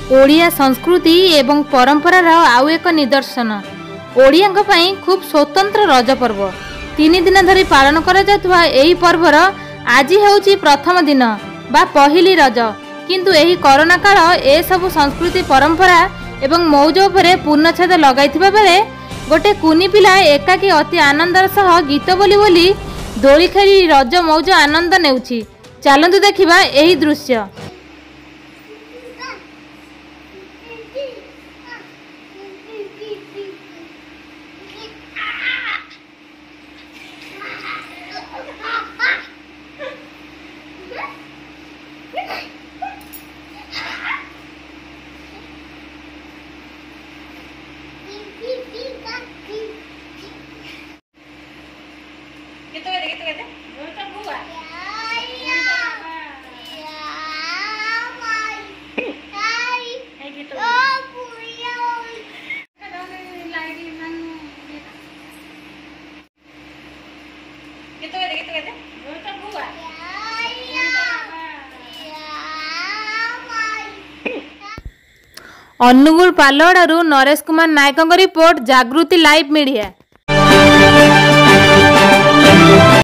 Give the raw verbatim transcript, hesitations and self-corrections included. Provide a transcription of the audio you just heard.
ओडिया संस्कृति एवं परंपरार आउ एक निदर्शन। ओडियांक पई खूब स्वतंत्र रज पर्व तीन दिन धरी पालन करा जातुवा एही पर्वर आज हेउची प्रथम दिन बा पहिली रज। किंतु एही कोरोना काल ए सब संस्कृति परंपरा एवं मौज उपरे पूर्णछेद लगाइथिबा बेले गोटे कुनी पिला एकाकी अति आनंदर सह गीत बोली बोली दोली खेली रज मौज आनंद नेउची। चलंतु देखिबा एही दृश्य। Gitu gitu gitu gitu. Bocah gua. Kayak gitu. Gitu gitu gitu gitu. Bocah gua. Angul पालड़ू Naresh Kumar Nayak report Jagruti live media.